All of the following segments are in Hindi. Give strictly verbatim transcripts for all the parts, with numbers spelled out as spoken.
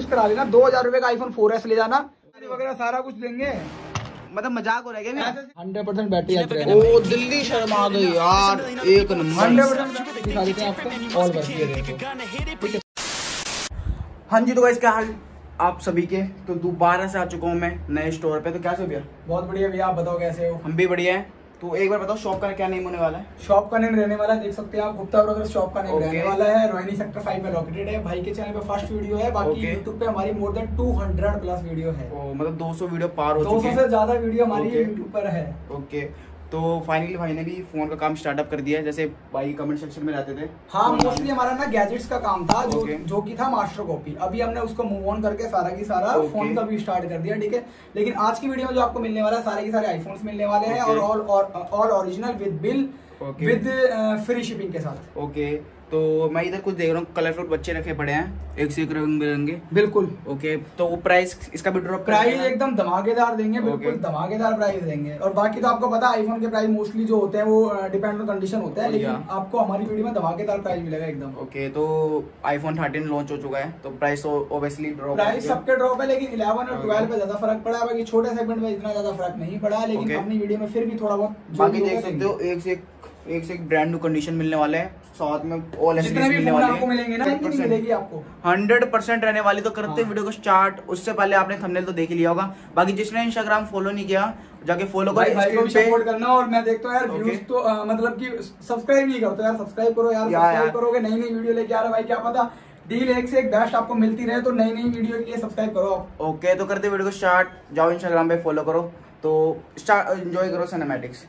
करा लेना, दो हजार रुपए का आईफोन फोर एस ले जाना वगैरह सारा कुछ देंगे। मतलब मजाक हो रहा है हंड्रेड परसेंट बैटरी। ओ दिल्ली शर्मा गई यार, एक नंबर। हंड्रेड परसेंट दिखा देते हैं आपको ऑल वर्क। हाँ जी, तो गाइस क्या हाल आप सभी के। तो दोबारा से आ चुका हूँ मैं नए स्टोर पे। तो कैसे हो भैया? बहुत बढ़िया भैया, आप बताओ कैसे हो? हम भी बढ़िया हैं। तो एक बार बताओ शॉप का क्या नेम होने वाला है? शॉप का नेम रहने वाला है, देख सकते हैं आप, गुप्ता ब्रदर्स शॉप का नेम okay. रहने वाला है। रोहिणी सेक्टर फाइव में लोकेटेड है। भाई के चैनल पे फर्स्ट वीडियो है, बाकी okay. यूट्यूब पे हमारी more than two hundred plus video है। ओ, मतलब दो सौ वीडियो पार हो चुके हैं। दो सौ से ज्यादा वीडियो हमारी okay. यूट्यूब पर है। Okay okay. तो फाइनली भाई ने भी फोन का काम स्टार्टअप कर दिया है, जैसे भाई कमेंट सेक्शन में रहते थे। हाँ, मोस्टली हमारा ना गैजेट्स का काम था, जो okay. जो कि था मास्टर कॉपी। अभी हमने उसको मूव ऑन करके सारा की सारा okay. फोन का भी स्टार्ट कर दिया, ठीक है। लेकिन आज की वीडियो में जो आपको मिलने वाला है, सारे के सारे आईफोन्स मिलने वाले हैं okay. और all original with bill with free shipping के साथ। Okay okay. तो मैं इधर कुछ देख रहा हूँ, कलरफुल बच्चे रखे पड़े हैं, एक से एक रंग बिरंगे। बिल्कुल ओके okay. तो वो प्राइस इसका भी ड्रॉप? प्राइस एकदम धमाकेदार देंगे, बिल्कुल okay. धमाकेदार प्राइस देंगे। और बाकी तो आपको पता है आईफोन के प्राइस मोस्टली जो होते हैं वो डिपेंड ऑन कंडीशन होता है, लेकिन आपको हमारी वीडियो में धमाकेदार प्राइस मिलेगा एकदम। Okay okay. तो आईफोन थर्टीन लॉन्च हो चुका है, तो प्राइस ऑब्वियसली ड्रॉप, प्राइस सबके ड्रॉप है, लेकिन इलेवन और ट्वेल्व पे ज्यादा फर्क पड़ा है। बाकी छोटे सेगमेंट में इतना ज्यादा फर्क नहीं पड़ा, लेकिन अपनी वीडियो में फिर भी थोड़ा बहुत। बाकी देख सकते हो एक से एक से एक ब्रांड न्यू कंडीशन मिलने वाले हैं, साथ में ऑल एसेसरीज मिलने वाले हैं। मिलेंगे ना, नहीं मिलेगी आपको हंड्रेड परसेंट रहने वाली। तो करते हैं वीडियो को स्टार्ट। उससे पहले आपने थंबनेल तो देख ही लिया होगा। बाकी जिसने इंस्टाग्राम फॉलो नहीं किया जाके फॉलो करो, सपोर्ट करना। और मैं देखता हूं यार व्यूज तो आ, मतलब कि सब्सक्राइब नहीं करते यार, सब्सक्राइब करो यार। सब्सक्राइब करोगे नई नई वीडियो लेके आ रहा भाई, क्या पता डील एक से एक बेस्ट आपको मिलती रहे। तो नई नई वीडियो के लिए सब्सक्राइब करो आप। ओके, तो करते वीडियो को स्टार्ट। जाओ इंस्टाग्राम पे फॉलो करो, तो स्टार्ट एंजॉय करो सिनेमैटिक्स।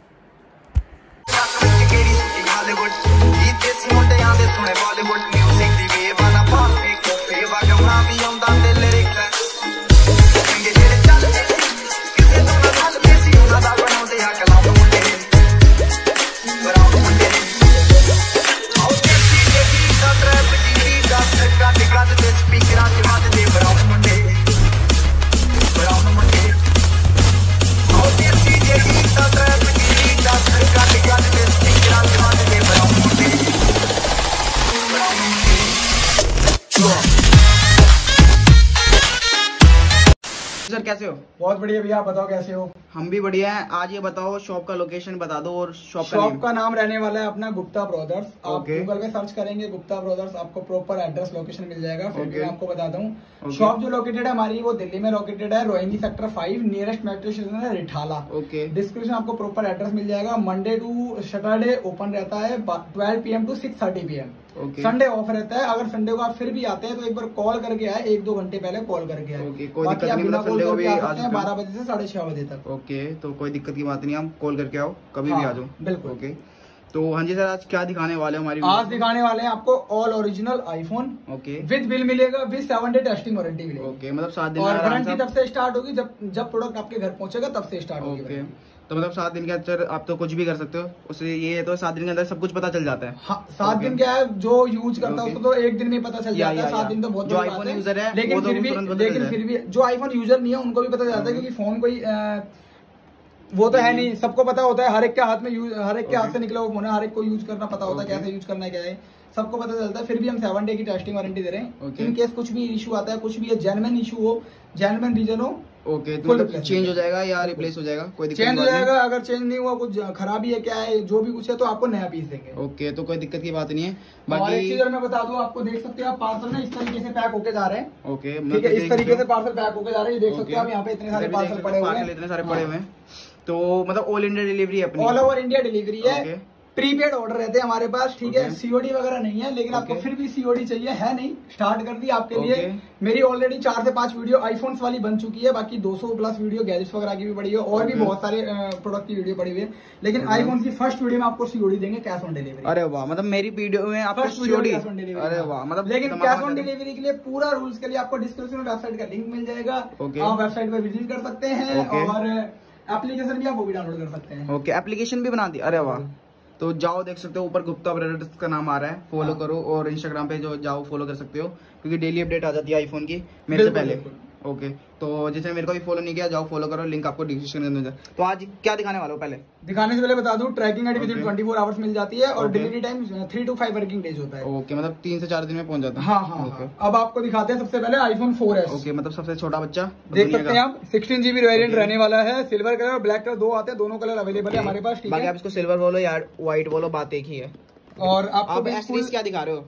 Hollywood, eat this मुंडे आंदे सुने Bollywood, music दी वे वाला पाल पे को फेवा गमना भी आंदा दे लिरिक्स संगे जेरे चल किसे तो ना हल बेसी ना दा बनाउंदे आ कलाम मुंडे बनाउंदे मुंडे आओ केसी दे दी दा ट्रैप दी दा सरका दिखा दे स्पीकर आ दिखा दे बनाउंदे मुंडे बनाउंदे मुंडे आओ केसी दे दी दा ट्रैप दी दा सरका दिखा दे स्पीकर आ दिखा दे सर कैसे हो? बहुत बढ़िया भैया, आप बताओ कैसे हो? हम भी बढ़िया हैं। आज ये बताओ शॉप का लोकेशन बता दो और शॉप का शॉप का नाम रहने वाला है अपना गुप्ता ब्रदर्स। आप okay. गूगल पे सर्च करेंगे गुप्ता ब्रदर्स, आपको प्रॉपर एड्रेस लोकेशन मिल जाएगा। फिर okay. मैं आपको बताता हूँ okay. शॉप जो लोकेटेड है हमारी वो दिल्ली में लोकेटेड है, Rohini sector five, nearest metro station है रिठाला। ओके, डिस्क्रिप्शन आपको प्रॉपर एड्रेस मिल जाएगा। मंडे टू सैटरडे ओपन रहता है twelve P M to six thirty P M. Sunday off रहता है। अगर संडे को आप फिर भी आते हैं तो एक बार कॉल करके आए, एक दो घंटे पहले कॉल करके आए। okay, कोई दिक्कत नहीं, मतलब संडे को भी आ सकते हैं बारह बजे से साढ़े छह बजे तक। ओके okay, तो कोई दिक्कत की बात नहीं, आप कॉल करके आओ, कभी हाँ, भी आ जाओ। बिल्कुल। Okay okay. तो हाँ जी सर, आज क्या दिखाने वाले हैं हमारी? आज दिखाने वाले हैं आपको all original iPhone. Okay, with bill मिलेगा, with seven day testing warranty मिलेगी। ओके, मतलब सात दिन और वारंटी तब से स्टार्ट होगी जब जब प्रोडक्ट आपके घर पहुंचेगा, तब से स्टार्ट होगी। ओके, तो मतलब सात दिन के अंदर आप तो कुछ भी कर सकते हो उससे, ये है तो सात दिन के अंदर सब कुछ पता चल जाता है। हाँ, सात दिन क्या है, जो यूज करता है उसको तो एक दिन में पता चल जाता है। सात दिन तो बहुत जो आईफोन यूजर है, लेकिन फिर भी लेकिन फिर भी जो आईफोन यूजर नहीं है उनको भी पता चलता है, क्योंकि फोन कोई वो तो है नहीं, सबको पता होता है, हर एक के हाथ में यूज, हर एक के हाथ से निकला वो फोन है, हर एक को यूज करना पता होता है, कैसे यूज करना है, क्या है सबको पता चलता है। फिर भी हम सेवन डे की टेस्टिंग वारंटी दे रहे हैं। इन केस कुछ भी इशू आता है, कुछ भी जेन्युइन इशू हो, जेन्युइन रीजन हो, ओके, तो मतलब चेंज हो जाएगा या रिप्लेस हो जाएगा? कोई दिक्कत चेंज हो जाएगा। अगर चेंज नहीं हुआ, कुछ खराबी है, क्या है, जो भी कुछ है, तो आपको नया पीस देंगे। ओके, तो कोई दिक्कत की बात नहीं है। बाकी एक चीज मैं बता दूं आपको, देख सकते हो आप पार्सल ना इस तरीके से पैक होके जा रहे हैं। ओके, ठीक है, इस तरीके से पार्सल पैक होके जा रहे हैं। देख सकते हो आप यहाँ पे इतने सारे पार्सल पड़े हुए हैं, इतने सारे पड़े हुए हैं। तो मतलब ऑल इंडिया डिलीवरी है अपनी? ऑल ओवर इंडिया डिलीवरी है। प्रीपेड ऑर्डर रहते हैं हमारे पास, ठीक है। सीओडी वगैरह नहीं है, लेकिन आपको फिर भी सीओडी चाहिए है नहीं, स्टार्ट कर दी आपके लिए। मेरी ऑलरेडी चार से पांच वीडियो आईफोन्स वाली बन चुकी है, बाकी दो सौ प्लस वीडियो गैजेट्स वगैरह की भी पड़ी है, और भी बहुत सारे प्रोडक्ट की वीडियो पड़ी हुई है। लेकिन आईफोन की फर्स्ट वीडियो में आपको सीओडी देंगे, कैश ऑन डिलीवरी। अरे वाह, मतलब मेरी वीडियो में आपको सीओडी, कैश ऑन डिलीवरी। अरे वाह, मतलब लेकिन कैश ऑन डिलीवरी के लिए पूरा रूल्स के लिए आपको डिस्क्रिप्शन में वेबसाइट का लिंक मिल जाएगा। आप वेबसाइट पर विजिट कर सकते हैं, और एप्लीकेशन भी आप वो भी डाउनलोड कर सकते हैं। ओके, एप्लीकेशन भी बना दी। अरे वाह, तो जाओ देख सकते हो, ऊपर गुप्ता ब्रदर्स का नाम आ रहा है, फॉलो करो। और इंस्टाग्राम पे जो जाओ फॉलो कर सकते हो, क्योंकि डेली अपडेट आ जाती है आईफोन की मेरे से पहले। ओके, तो जैसे मेरे को भी फॉलो नहीं किया, जाओ फॉलो करो, लिंक आपको डिस्क्रिप्शन में दे। तो आज क्या दिखाने वाला हूँ? पहले दिखाने से पहले बता दूं, tracking ID within twenty four hours मिल जाती है और delivery time three to five working days होता है। ओके, मतलब तीन से चार दिन में पहुंच जाता है। हाँ हाँ, okay. हाँ। अब आपको दिखाते हैं सबसे पहले आईफोन फोर एस। ओके, मतलब सबसे छोटा बच्चा देख सकते हैं आप, सिक्सटीन जीबी वेरिएंट रहने वाला है। सिल्वर कलर और ब्लैक कलर दो आते हैं, दोनों कलर अवेलेबल है हमारे पास। बाकी आप इसको सिल्वर बोलो या व्हाइट बोलो, बात एक ही है। और आपको एसरीज क्या दिखा रहे हो?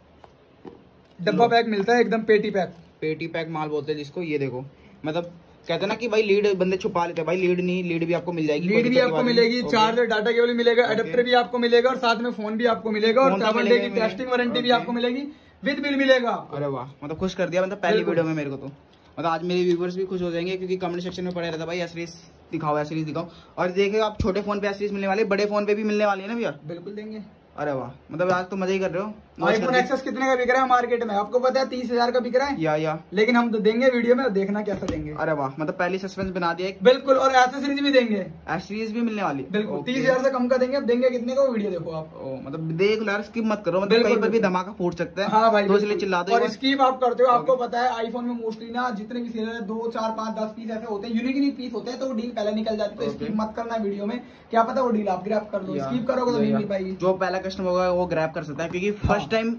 डब्बा पैक मिलता है एकदम, पेटी पैक। पेटी पैक माल बोलते हैं जिसको। ये देखो, मतलब कहते हैं ना कि भाई लीड बंदे छुपा लेते हैं, भाई लीड नहीं, लीड भी आपको मिल जाएगी, लीड भी आपको मिलेगी, चार्जर डाटा केबल मिलेगा, अडेप्टर भी आपको मिलेगा और साथ में फोन भी आपको मिलेगा और सेवन डे की टेस्टिंग वारंटी भी आपको मिलेगी, विद बिल मिलेगा। अरे वाह, मतलब खुश कर दिया मतलब पहली वीडियो में मेरे को। तो मतलब आज मेरे व्यूवर्स भी खुश हो जाएंगे, क्योंकि कमेंट सेक्शन में पड़े रहता भाई एसरीज दिखाओ, एसरीज दिखाओ। और देखिए आप छोटे फोन पे एसरीज मिलने वाले, बड़े फोन पे भी मिलने वाली है ना भैया? बिल्कुल देंगे। अरे वाह, मतलब आज तो मजा ही कर रहे हो। आईफोन एक्सेस कितने का बिक रहा है मार्केट में? आपको पता है तीस हजार का बिक रहा है या या लेकिन हम तो देंगे वीडियो में, देखना कैसा देंगे। अरे वाह, मतलब पहली सस्पेंस बना दिया। बिल्कुल, और एसेसरीज भी देंगे, एसेसरीज भी मिलने वाली। बिल्कुल तीस हजार से कम का देंगे। अब देंगे कितने का, वीडियो देखो आप। ओ, मतलब देख लो यार, स्किप मत करो, मतलब कहीं पर भी धमाका फूट सकता है। हाँ भाई, तो इसलिए चिल्ला दो। और स्किप आप करते हो, आपको पता है आईफोन में मोस्टली ना जितने भी सीरियल है दो चार पांच दस पीस ऐसे होते हैं, यूनिक यूनिक पीस होते हैं, तो वो डील पहले निकल जाती है। तो स्किप मत करना वीडियो में, क्या पता वो डील आप ग्रैब कर लो। स्किप करोगे तो नहीं मिल पाएगी। जो पहला कस्टमर होगा वो ग्रैब कर सकता है, क्योंकि फर्स्ट टाइम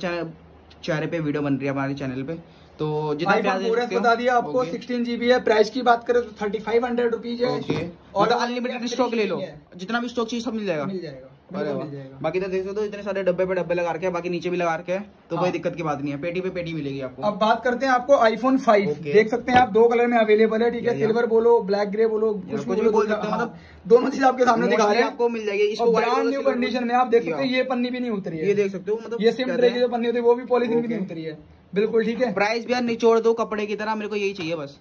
चेहरे पे वीडियो बन रही है हमारे चैनल पे। तो जितना बता दिया आपको, सिक्सटीन जीबी है। प्राइस की बात करें तो थर्टी फाइव हंड्रेड रुपीज है और अनलिमिटेड स्टॉक ले लो, जितना भी स्टॉक चाहिए सब मिल जाएगा। मिल जाएगा। बाकी तो देख सकते हो इतने सारे डब्बे पे डब्बे लगा के, बाकी नीचे भी लगा के, तो हाँ। कोई दिक्कत की बात नहीं है, पेटी पे पेटी मिलेगी आपको। अब बात करते हैं आपको आईफोन फाइव। देख सकते हैं आप, दो कलर में अवेलेबल है, ठीक है। सिल्वर बोलो, ब्लैक ग्रे बोलो, कुछ भी बोल सकते हैं, मतलब दोनों चीज आपके सामने दिखा रहे हैं, आपको मिल जाएगी। इसको ब्रांड न्यू कंडीशन में आप देख सकते हैं, ये पन्नी भी नहीं उतरी है, ये देख सकते हो। मतलब ये सिम ट्रे की जो पन्नी होती है वो भी पॉलीथिन भी नहीं उतरी है, बिल्कुल ठीक है। प्राइस भी यार निचोड़ दो कपड़े की तरह, मेरे को यही चाहिए बस।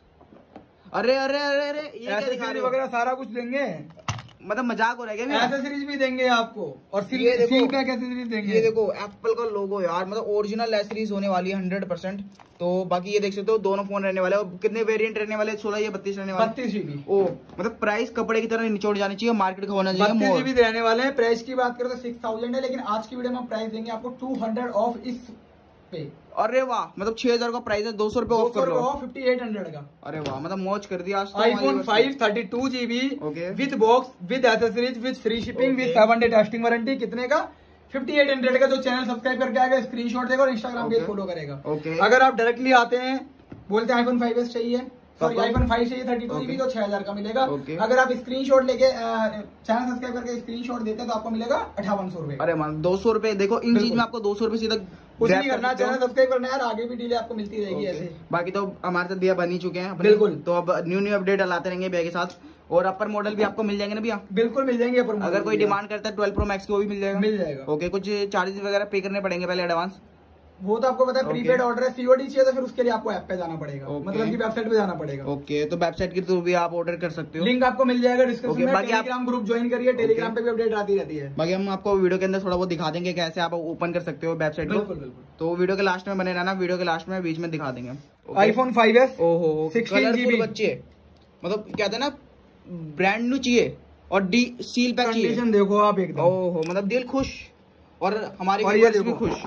अरे अरे अरे अरे, ये वगैरह सारा कुछ देंगे, मतलब मजाक हो रहा है क्या? एसेसरीज भी देंगे आपको और सील पैक एसेसरीज देंगे। ये देखो एप्पल का लोगो यार, मतलब ओरिजिनल एसेसरीज होने वाली है हंड्रेड परसेंट। तो बाकी ये देख सकते हो, दोनों फोन रहने वाले हैं। कितने वेरिएंट रहने वाले? सोलह या बत्तीस रहने वाले? बत्तीस जीबी। ओ, मतलब प्राइस कपड़े की तरह निचोड़ जानी चाहिए, मार्केट का होना चाहिए। बत्तीस जीबी रहने वाले हैं। प्राइस की बात करें तो सिक्स थाउजेंड है, लेकिन आज की वीडियो में प्राइस देंगे आपको टू हंड्रेड ऑफ इस पे। अरे वाह, मतलब छह हजार का प्राइस है, दो सौ रुपए ऑफ कर लो, फिफ्टी एट हंड्रेड का। अरे वाह, मतलब मौज कर दिया आज तो। IPhone five thirty two GB with box, with accessories, with free shipping, with seven day testing warranty. कितने का? फिफ्टी एट हंड्रेड का। जो चैनल सब्सक्राइब करके आएगा, स्क्रीनशॉट देगा और इंस्टाग्राम पेज फॉलो करेगा। अगर आप डायरेक्टली आते हैं, बोलते हैं आईफोन फाइव एस चाहिए, सॉरी आईफोन फाइव चाहिए थर्टी टू जीबी, तो छह हजार का मिलेगा। अगर आप स्क्रीनशॉट लेके चैनल सब्सक्राइब करके स्क्रीनशॉट देते हैं तो आपको मिलेगा अठावन सौ रुपए। अरे मान दो सौ रुपए। देखो इन चीज में आपको दो सौ रुपए सीधा कुछ नहीं करना, चैनल सब्सक्राइब करना है, आगे भी डीले आपको मिलती रहेगी ऐसे। बाकी तो हमारे साथ भैया बन ही चुके हैं बिल्कुल, तो अब न्यू न्यू अपडेट लाते रहेंगे भैया के साथ। और अपर मॉडल भी आपको मिल जाएंगे ना भैया? बिल्कुल मिल जाएंगे अपर मॉडल। अगर कोई डिमांड करता है ट्वेल्व प्रो मैक्स की, वो भी मिल जाएगा? मिल जाएगा। ओके, कुछ चार्जेस वगैरह पे करने पड़ेंगे पहले एडवांस? वो तो आपको पता है, प्रीपेड ऑर्डर है। सीओडी चाहिए तो फिर उसके लिए आपको ऐप पे जाना पड़ेगा, मतलब की वेबसाइट पे जाना पड़ेगा। ओके, तो वेबसाइट के थ्रू भी आप ऑर्डर कर सकते हो, लिंक आपको मिल जाएगा डिस्क्रिप्शन में। टेलीग्राम ग्रुप ज्वाइन करिए, टेलीग्राम पे भी अपडेट आती रहती है। बाकी हम आपको वीडियो के अंदर थोड़ा बहुत दिखा देंगे कैसे आप ओपन कर सकते हो वेबसाइट को। बिल्कुल बिल्कुल। तो वीडियो के लास्ट में बने रहना, वीडियो के लास्ट में बीच में दिखा देंगे। आईफोन फाइव एस, ओहो सिक्सटीन जीबी बच्चे, मतलब क्या था ना, ब्रांड न्यू चाहिए और डी सील पैक चाहिए। कंडीशन देखो आप एकदम, ओहो मतलब दिल खुश और हमारे व्यूअर्स भी खुश।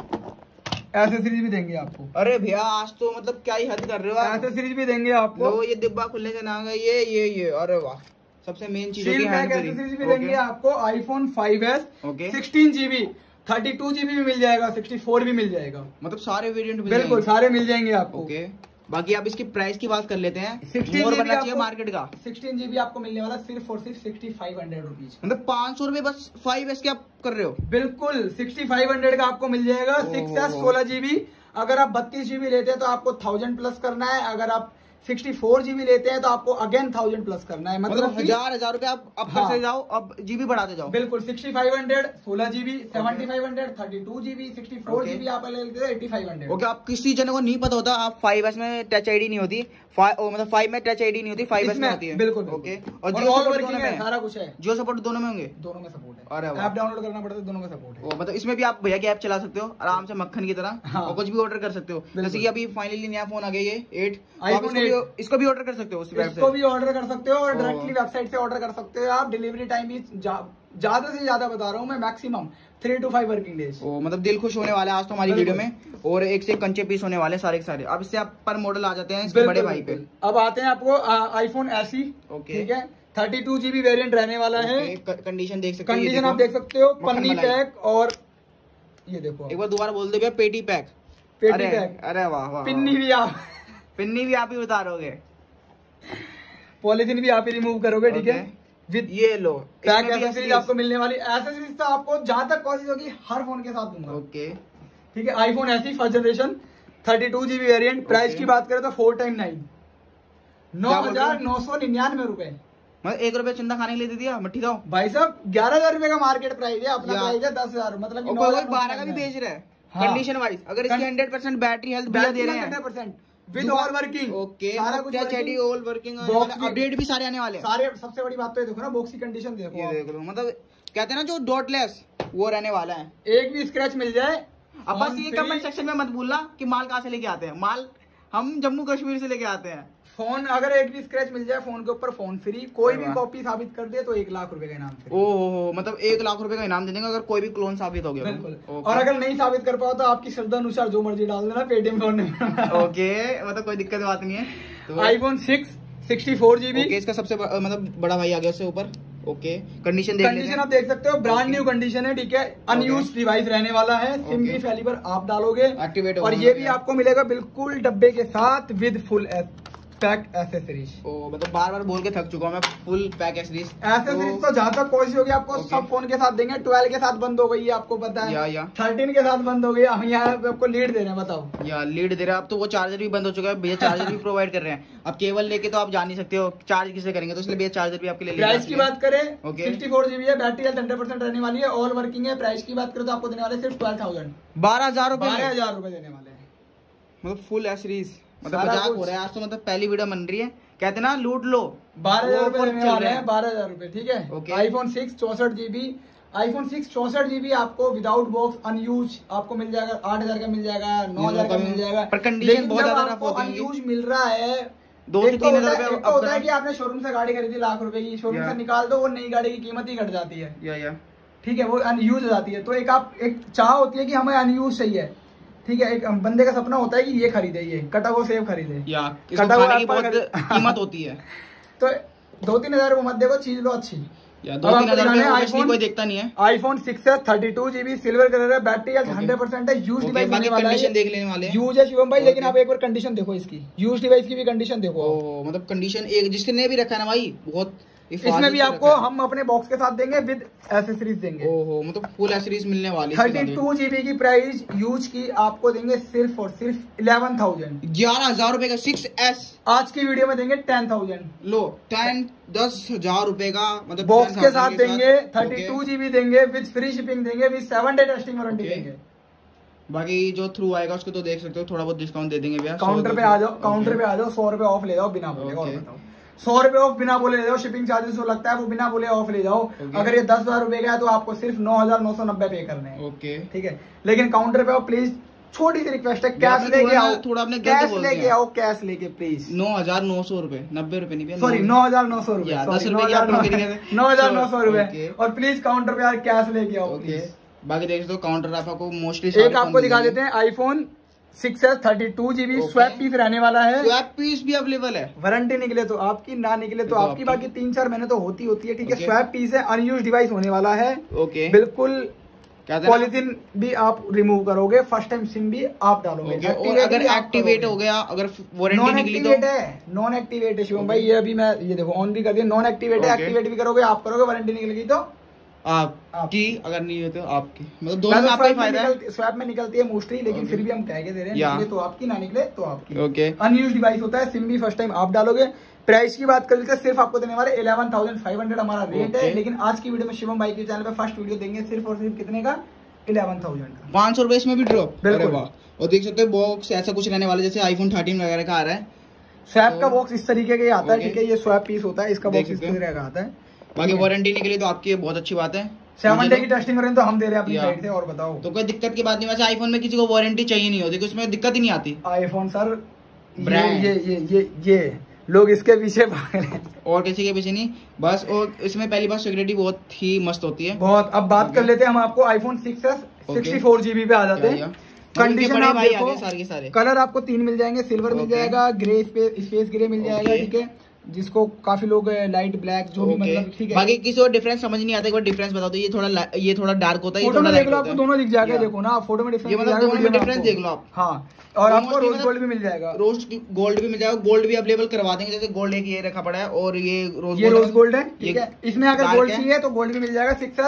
एसेसरीज भी देंगे आपको। अरे भैया आज तो मतलब क्या ही हद कर रहे हो आप। एसेसरीज भी देंगे आपको। तो ये डिब्बा खुलने से ना ये ये ये अरे वाह, सबसे मेन चीज सील पैक एसेसरीज भी देंगे आपको। IPhone five S sixteen GB, thirty two GB भी मिल जाएगा, सिक्सटी फोर भी मिल जाएगा, मतलब सारे वेरिएंट बिल्कुल सारे मिल जाएंगे आपको। ओके, बाकी आप इसकी प्राइस की बात कर लेते हैं। सिक्सटीन और बनना चाहिए मार्केट का। सिक्सटीन जीबी आपको मिलने वाला सिर्फ और सिर्फ सिक्सटी फाइव हंड्रेड रुपीज, मतलब पांच सौ रुपए बस। फाइव एस क्या कर रहे हो? बिल्कुल सिक्सटी फाइव हंड्रेड का आपको मिल जाएगा। सिक्स एस सोलह जीबी, अगर आप बत्तीस जीबी लेते हैं तो आपको थाउजेंड प्लस करना है। अगर आप सिक्सटी फोर जीबी लेते हैं तो आपको अगेन थाउजेंड प्लस करना है, मतलब हजार हजार रुपए आप अब हाँ। करते जाओ, अब जीबी बढ़ाते जाओ। बिल्कुल सिक्सटी फाइव हंड्रेड, सोलह GB, seventy five hundred, thirty two GB, sixty four GB आप लेते हैं एटी फाइव हंड्रेड। ओके, आप किसी जन को नहीं पता होता, आप फाइव एस में टच आईडी नहीं होती, मतलब फाइव में टच आईडी नहीं होती, फाइव एस में होती है। बिल्कुल ओके, और जियो सपोर्ट दोनों में, सारा कुछ है। जियो सपोर्ट दोनों में होंगे, दोनों में सपोर्ट है। अरे ऐप डाउनलोड करना पड़ता है, दोनों में सपोर्ट है। मतलब इसमें भी आप भैया की ऐप चला सकते हो आराम से मक्खन की तरह, और कुछ भी ऑर्डर कर सकते हो। जैसे कि अभी फाइनली नया फोन आ गया ये एट, इसको भी ऑर्डर कर सकते हो, इसको भी ऑर्डर कर सकते हो और डायरेक्टली वेबसाइट से ऑर्डर कर सकते हो आप। डिलीवरी टाइम भी ज्यादा से ज्यादा बता रहा हूँ मैं, maximum three to five working days. ओ मतलब दिल खुश होने वाला है आज तो हमारी वीडियो में, और एक से एक कंचे पीस होने वाले सारे के सारे। अब इससे आप पर मॉडल आ जाते हैं इसके बड़े भाई पे। अब आते हैं आपको आईफोन एसी, ठीक है, थर्टी टू जीबी वेरियंट रहने वाला है। कंडीशन देख सकते हो, कंडीशन आप देख सकते हो, पन्नी पैक, और ये देखो एक बार दोबारा बोल दे भैया, पेटी पैक, पेटी पैक। अरे वाह वाह, पिन्नी भी आप पिन्नी भी आप ही उतारोगे, पॉलिथीन भी आप ही रिमूव करोगे, ठीक है। विद ये लो पैक एसेसरीज आपको मिलने वाली। एसेसरीज तो आपको जहां तक कोशिश होगी हर फोन के साथ दूंगा, ओके ठीक है। IPhone SE first generation thirty two GB variant. Price की बात करें तो फोर टाइम नाइन नौ हजार नौ सौ निन्यानवे रुपए, मतलब एक रुपए चंदा खाने के लिए दे दिया मट्टी खाओ भाई साहब। ग्यारह हजार रुपए का मार्केट प्राइस है, अपना प्राइस है दस हजार, मतलब बारह का भी बेच रहा है कंडीशन वाइज। अगर इसकी हंड्रेड परसेंट बैटरी हेल्थ दे रहे हैं, hundred percent with all working, okay, सारा कुछ ऑल वर्किंग, अपडेट भी सारे आने वाले हैं सारे। सबसे बड़ी बात तो ये देखो ना, बॉक्स की कंडीशन देखो, ये देख लो, मतलब कहते हैं ना जो डॉटलेस वो रहने वाला है, एक भी स्क्रैच मिल जाए। अब बस ये कमेंट सेक्शन में मत भूलना कि माल कहाँ से लेके आते हैं, माल हम जम्मू कश्मीर से लेके आते हैं। फोन अगर एक भी स्क्रैच मिल जाए फोन के ऊपर, फोन फ्री। कोई भी कॉपी साबित कर दे तो एक लाख रुपए का इनाम फ्री। ओहो, मतलब एक लाख रुपए का इनाम दे देंगे अगर कोई भी क्लोन साबित हो गया। बिल्कुल। और अगर नहीं साबित कर पाओ तो आपकी श्रद्धा अनुसार जो मर्जी डाल देना पेटीएम फोन में। ओके, मतलब कोई दिक्कत बात नहीं है। तो iPhone six sixty four GB, इसका सबसे मतलब बड़ा भाई आ गया उससे ऊपर। ओके, कंडीशन देख कंडीशन आप देख सकते हो, ब्रांड न्यू कंडीशन है, ठीक है। अनयूज्ड डिवाइस रहने वाला है, सिम भी पहली बार आप डालोगे एक्टिवेट, और ये भी आपको मिलेगा बिल्कुल डब्बे के साथ विद फुल पैक एसेसरीज। ओ मतलब बार बार बोल के थक चुका हूँ मैं, फुल पैक एसेसरीज। एसेसरीज तो जहाँ तक कोशिश होगी आपको सब फोन के साथ देंगे। ट्वेल्व के साथ बंद हो गई है, आपको पता है, या, या। थर्टीन के साथ बंद हो गई। हम यहाँ पे आपको लीड दे रहे हैं, बताओ। या लीड दे रहे हैं। अब तो वो चार्जर भी बंद हो चुका है भैया, चार्जर भी प्रोवाइड कर रहे हैं। अब केबल लेके तो आप जान नहीं सकते हो चार्ज किसे करेंगे, तो इसलिए भैया चार्जर भी आपके लिए। प्राइस की बात करें सिक्सटी फोर जीबी है, बैटरी हेल्थ हंड्रेड परसेंट रहने वाली है, ऑल वर्किंग है। प्राइस की बात करें तो आपको देने वाले सिर्फ ट्वेल्व थाउजेंड बारह हजार रुपए बारह हजार रुपए देने वाले हैं, मतलब फुल एसेसरीज। मतलब मजाक हो रहा है आज तो, मतलब पहली वीडियो बन रही है, कहते ना लूट लो। बारह हजार रुपए देने वाले हैं, बारह हजार रुपए, ठीक है। आईफोन सिक्स चौसठ जीबी, आईफोन सिक्स चौसठ जीबी आपको विदाउट बॉक्स अनयूज आपको मिल जाएगा, आठ हजार का मिल जाएगा, नौ हजार का मिल जाएगा। पर कंडीशन बहुत ज्यादा अनयूज मिल रहा है, दो से तीन हजार रुपए होता है कि आपने शोरूम से गाड़ी खरीदी लाख रुपए की, शोरूम से निकाल दो वो नई गाड़ी की कीमत ही घट जाती है, या, या। ठीक है, वो अनयूज हो जाती है। तो एक आप एक चाह होती है कि हमें अनयूज चाहिए, ठीक है। एक बंदे का सपना होता है कि ये खरीदे, ये कटा हुआ सेब खरीदे, या कटा हुआ की बहुत कीमत होती है। तो दो तीन हजार रुपए मत देखो, चीज लो अच्छी। या दो तीन हजार कोई देखता नहीं है। आईफोन सिक्स है, thirty two GB, silver colour है, बैटरी हेल्थ हंड्रेड परसेंट है, यूज डिवाइस होने वाला है, देख लेने वाले यूज है शिवम भाई। लेकिन आप एक बार कंडीशन देखो इसकी, यूज डिवाइस की भी कंडीशन देखो। मतलब कंडीशन एक जिसने भी रखा है ना भाई, बहुत इसमें भी आपको हम अपने बॉक्स के साथ देंगे, विद एसेसरीज देंगे। ओहो, मतलब फुल एसेसरीज मिलने वाली। थर्टी टू जीबी की प्राइस यूज की आपको देंगे सिर्फ और सिर्फ इलेवन थाउजेंड ग्यारह हजार रुपए का सिक्स एस। आज की वीडियो में देंगे टेन थाउजेंड लो टेन दस हजार रुपए का, मतलब बॉक्स के साथ देंगे। थर्टी टू जीबी देंगे, विद फ्री शिपिंग देंगे, with seven day testing warranty देंगे। बाकी जो थ्रू आएगा उसको तो देख सकते हो, थोड़ा बहुत डिस्काउंट दे देंगे भैया। काउंटर पे आ जाओ, काउंटर पे आ जाओ, सौ रुपए ऑफ ले जाओ बिना बोले। और बताओ, सौ रुपए ऑफ बिना बोले ले जाओ, शिपिंग चार्जेस जो लगता है वो बिना बोले ऑफ ले जाओ। अगर ये दस हजार रुपए का है तो आपको सिर्फ नौ हजार नौ सौ नब्बे पे करने हैं, ओके, ठीक है। लेकिन काउंटर पे आओ प्लीज, छोटी सी रिक्वेस्ट है, कैश लेके आओ, थोड़ा अपने कैश लेके आओ, कैश लेके प्लीज। नौ हजार नौ सौ रुपए, नब्बे रुपए नहीं, सॉरी नौ हजार नौ सौ रुपए, नौ हजार नौ सौ रुपए। और प्लीज काउंटर पे यार कैश लेके आओ प्लीज। बाकी देख दो काउंटर आपको मोस्टली एक आपको दिखा देते हैं, iPhone six S thirty two GB swap piece रहने वाला है। स्वैप पीस भी अवेलेबल है, वारंटी निकले तो आपकी, ना निकले तो आपकी। बाकी तीन चार महीने तो होती होती है, ठीक है। स्वैप पीस है, अनयूज डिवाइस होने वाला है, ओके। बिल्कुल पॉलिथीन भी आप रिमूव करोगे, फर्स्ट टाइम सिम भी आप डालोगे। और अगर एक्टिवेट हो गया, अगर वारंटी निकली तो है, नॉन एक्टिवेट है शिवम भाई। ये अभी मैं ये देखो ऑन भी कर दिया, नॉन एक्टिवेट है, एक्टिवेट भी करोगे आप करोगे, वारंटी निकलेगी तो आपकी, अगर नहीं है तो आपकी, मतलब दोनों में आपका ही फायदा है। स्वैप में निकलती है मोस्टली, लेकिन फिर भी हम कह के दे रहे हैं, निकले तो आपकी, ना निकले तो आपकी, ओके। अनयूज्ड डिवाइस होता है, सिम भी फर्स्ट टाइम आप डालोगे। प्राइस की बात करें तो सिर्फ आपको देने वाले इलेवन थाउजेंड फाइव हंड्रेड हमारा रेट है। लेकिन आज की वीडियो में शिवम भाई के चैनल पे फर्स्ट वीडियो देंगे सिर्फ और सिर्फ कितने का, इलेवन थाउजेंड का, पांच सौ रुपए इसमें भी ड्रॉप। बिल्कुल। और देख सकते हो बॉक्स ऐसा कुछ रहने वाला जैसे आईफोन थर्टीन वगैरह का आ रहा है। स्वैप का बॉक्स इस तरीके का आता है, ठीक है। ये स्वैप पीस होता है, इसका बॉक्स इस तरह का आता है। बाकी वारंटी निकली तो आपकी बहुत अच्छी बात है, सेवन डे की टेस्टिंग वारंटी तो हम दे रहे हैं अपनी साइड से। और बताओ, तो कोई दिक्कत की बात नहीं। वैसे आईफोन में किसी को वारंटी चाहिए नहीं होती, उसमें दिक्कत ही नहीं आती। आईफोन सर ये ये ये ये ये लोग इसके पीछे भाग रहे हैं और किसी के पीछे नहीं बस। और इसमें पहली बात सिक्योरिटी बहुत ही मस्त होती है बहुत। अब बात कर लेते हैं हम आपको iPhone six S sixty four GB पे आ जाते हैं। कंडीशन आप देखो, सारे सारे कलर आपको तीन मिल जाएंगे, सिल्वर मिल जाएगा, ग्रे स्पेस ग्रे मिल जाएगा, ठीक है, जिसको काफी लोग लाइट ब्लैक जो भी मतलब ठीक है। बाकी किसी और डिफरेंस समझ नहीं आता, एक बार डिफरेंस बताओ तो। ये थोड़ा ये थोड़ा डार्क होता है, फोटो में देख लो आपको दोनों दिख जाएगा, देखो ना फोटो में डिफरेंस देख लो आप। हाँ, और आपको रोज गोल्ड भी मिल जाएगा, रोज गोल्ड भी मिल जाएगा, गोल्ड भी अवेलेबल करवा देंगे। जैसे गोल्ड एक ये रखा पड़ा है और ये रोज ये रोज गोल्ड है, ठीक है। इसमें अगर गोल्ड चाहिए तो गोल्ड भी मिल जाएगा six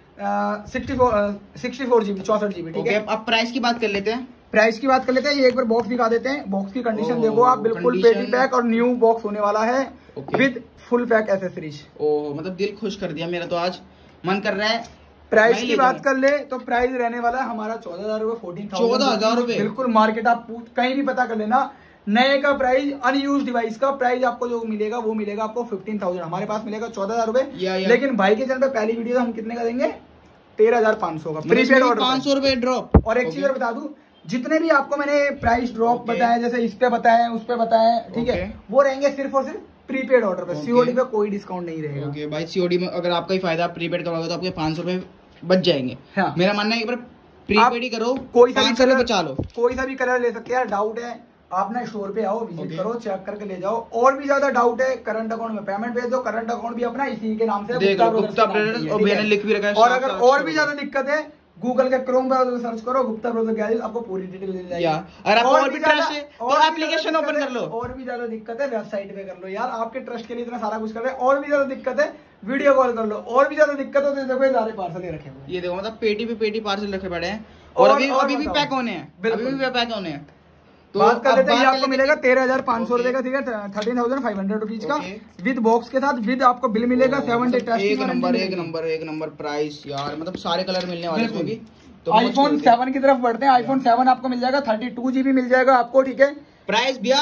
sixty four sixty four GB चौसठ जीबी ठीक है। अब प्राइस की बात कर लेते हैं। प्राइस की बात कर लेते हैं। ये एक बार बॉक्स दिखा देते हैं। बॉक्स की कंडीशन देखो आप, बिल्कुल पेटी पैक और न्यू बॉक्स होने वाला है विद फुल पैक एसेसरीज। ओ मतलब दिल खुश कर दिया मेरा, तो आज मन कर रहा है। प्राइस की बात कर ले तो प्राइस रहने वाला है हमारा चौदह हजार रूपए फोर्टीन चौदह हजार रूपए बिल्कुल। मार्केट आप कहीं भी पता कर लेना, नए का प्राइस अनयूज डिवाइस का प्राइस आपको जो मिलेगा वो मिलेगा आपको फिफ्टीन थाउजेंड, हमारे पास मिलेगा चौदह हजार रूपए। लेकिन भाई के चैनल पे पहली वीडियो हम कितने का देंगे? तेरह हजार पाँच सौ का प्रीपेड ऑर्डर, पाँच सौ रूपये ड्रॉप। और एक चीज और बता दूं, जितने भी आपको मैंने प्राइस ड्रॉप okay. बताया, जैसे इस पे बताया उस पे बताया, ठीक okay. है, वो रहेंगे सिर्फ और सिर्फ प्रीपेड ऑर्डर पे। सीओडी पे कोई डिस्काउंट नहीं रहेगा। okay, भाई सीओडी में अगर आपका ही फायदा प्रीपेड करोगे तो आपके पाँच सौ रुपए बच जाएंगे। हाँ। मेरा मानना है एक बार प्रीपेड ही करो, कोई सा भी कलर बचा लो, कोई सा भी कलर ले सकते हैं। डाउट है आप ना स्टोर पे आओ, विजिट okay. करो, चेक करके ले जाओ। और भी ज्यादा डाउट है करंट अकाउंट में पेमेंट भेज दो, करंट अकाउंट भी अपना इसी के नाम से गुप्ता ब्रदर्स और मैंने लिख भी रखा है। और अगर और भी ज्यादा दिक्कत है गूगल के क्रोम ब्राउज़र सर्च करो गुप्ता ब्राउज़र गैलरी, आपको पूरी डिटेल मिल जाएगी। अगर आपको और भी ट्रस्ट है तो एप्लीकेशन ओपन कर लो। और भी ज्यादा दिक्कत है वेबसाइट पे कर लो यार, आपके ट्रस्ट के लिए इतना सारा कुछ कर रहे हैं। और भी ज्यादा दिक्कत है वीडियो कॉल कर लो। और भी ज्यादा दिक्कत हो तो देखो सारे पार्सल रखे हुए, ये देखो मतलब पेटी पे पेटी पार्सल रखे पड़े हैं। और अभी अभी भी पैक होने हैं, अभी भी पैक होने हैं। तो बात कर लेते हैं, ये आपको मिलेगा तेरह हजार पाँच सौ रुपए का, ठीक है, thirteen thousand five hundred rupees का विद बॉक्स के साथ। विद आपको बिल मिलेगा सेवन डे टेस्ट। एक नंबर एक नंबर एक नंबर प्राइस यार, मतलब सारे कलर मिलने वाले हैं भी। तो आईफोन सेवन की तरफ बढ़ते हैं। आईफोन सेवन आपको मिल जाएगा थर्टी टू जीबी मिल जाएगा आपको, ठीक है। प्राइस भैया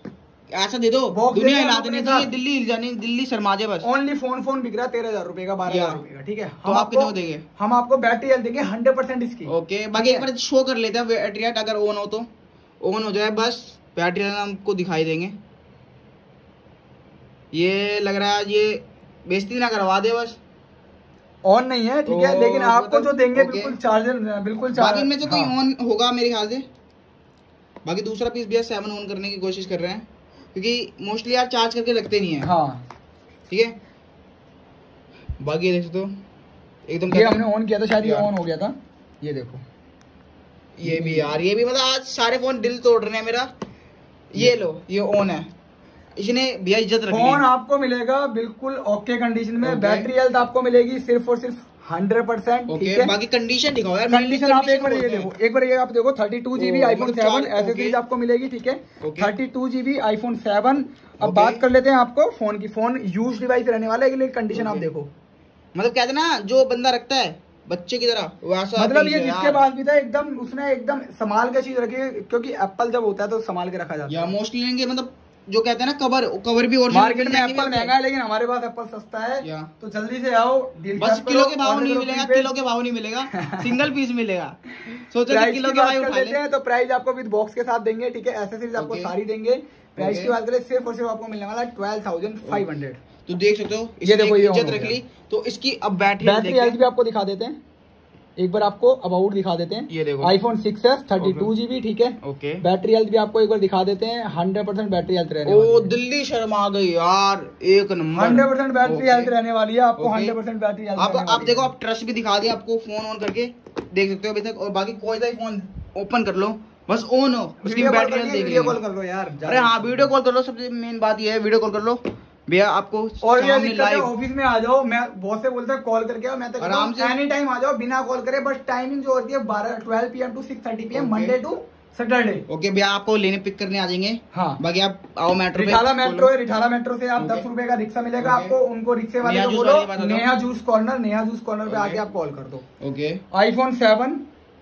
ऐसा दे दो, दुनिया हिला देने चाहिए, दिल्ली हिल जाने, दिल्ली शर्मा जाए बस। ओनली फोन फोन बिक रहा है तेरह हजार रुपए का, बारह हजार रुपए का, ठीक है। तो आप कितने देंगे? हम आपको बैटरी हेल्थ देंगे हंड्रेड परसेंट इसकी। ओके, बाकी एक बार शो कर लेते हैं बैटरी हेल्थ, अगर ऑन हो तो ऑन हो जाए बस, बैटरी हेल्थ हमको दिखाई देंगे। ये लग रहा है ये बेइज्जती ना करवा दे बस। ऑन नहीं है, ठीक है, लेकिन आपको जो देंगे बिल्कुल चार्जर बिल्कुल चार्जर। बाकी इनमें से कोई ऑन होगा मेरे ख्याल से। बाकी दूसरा पीस भी सेवन ऑन करने की कोशिश कर रहे हैं, क्योंकि मोस्टली यार चार्ज करके रखते नहीं है। हाँ ठीक है। बाकी देख तो एकदम ये हमने ऑन किया था, शायद ये ऑन हो गया था। ये देखो ये भी यार, ये भी मतलब आज सारे फोन दिल तोड़ रहे हैं मेरा। ये लो ये ऑन है, इसने भैया इज्जत रखी। फोन आपको मिलेगा बिल्कुल ओके कंडीशन में। बैटरी हेल्थ आपको मिलेगी सिर्फ और सिर्फ हंड्रेड परसेंट, ठीक है। बाकी कंडीशन दिखाओ यार, कंडीशन आप एक बार ये देखो, एक बार ये आप देखो thirty two GB iPhone seven accessories आपको मिलेगी, ठीक है। Thirty two GB iPhone seven. अब बात कर लेते हैं आपको फोन की। फोन यूज डिवाइस रहने वाला है, लेकिन कंडीशन आप देखो, मतलब कहते ना जो बंदा रखता है बच्चे की तरह वैसा, मतलब ये जिसके पास भी था एकदम उसने एकदम संभाल के चीज रखी है, क्योंकि एप्पल जब होता है तो संभाल के रखा जाता है। मोस्टली लेंगे मतलब जो कहते हैं ना कवर कवर भी, और मार्केट में एप्पल महंगा है लेकिन हमारे पास एप्पल सस्ता है। तो जल्दी से आओ, बस किलो के भाव नहीं मिलेगा, किलो के भाव नहीं मिलेगा, सिंगल पीस मिलेगा। सोचो किलो के भाव उठा लेते हैं तो प्राइस आपको विद बॉक्स के साथ देंगे, ठीक है। एसेसरीज आपको सारी देंगे। प्राइस की बात करें सिर्फ और सिर्फ आपको मिलने वाला है ट्वेल्व थाउजेंड फाइव हंड्रेड। तो देख सकते हो, ये देखो ये इज्जत रख ली। तो इसकी अब बैटरी हेल्थ भी आपको दिखा देते हैं, एक बार आपको अबाउट दिखा देते हैं। ये देखो iPhone six S thirty two GB, ठीक है। ओके, बैटरी हेल्थ भी आपको एक बार दिखा देते हैं, हंड्रेड परसेंट बैटरी हेल्थ रहने वाली है। ओ दिल्ली शर्मा गई यार, एक नंबर हंड्रेड परसेंट बैटरी हेल्थ रहने वाली है आपको, हंड्रेड परसेंट बैटरी हेल्थ। आप आप देखो, आप ट्रस्ट भी दिखा दिया आपको, फोन ऑन करके देख सकते हो अभी तक। और बाकी कोई सा फोन ओपन कर लो, बस ऑन हो, उसकी बैटरी हेल्थ देख, वीडियो कॉल कर लो यार। अरे हाँ वीडियो कॉल कर लो, सबसे मेन बात ये है वीडियो कॉल कर लो भैया आपको। और ये दिक्कत है ऑफिस में आ जाओ, मैं बहुत से बोलते हैं कॉल करके आओ, मैं तो आराम से एनी टाइम आ जाओ बिना कॉल करे। बस टाइमिंग जो होती है बारह twelve P M to six thirty P M Monday to Saturday. Okay भैया आपको लेने पिक करने आ जाएंगे। हाँ बाकी आप आओ मेट्रो, रिठाला मेट्रो है, रिठाला मेट्रो से आप दस रुपए का रिक्शा मिलेगा आपको। उनको रिक्शे वाले को बोलो Neha juice corner, Neha juice corner पे आके आप कॉल कर दो। ओके आईफोन सेवन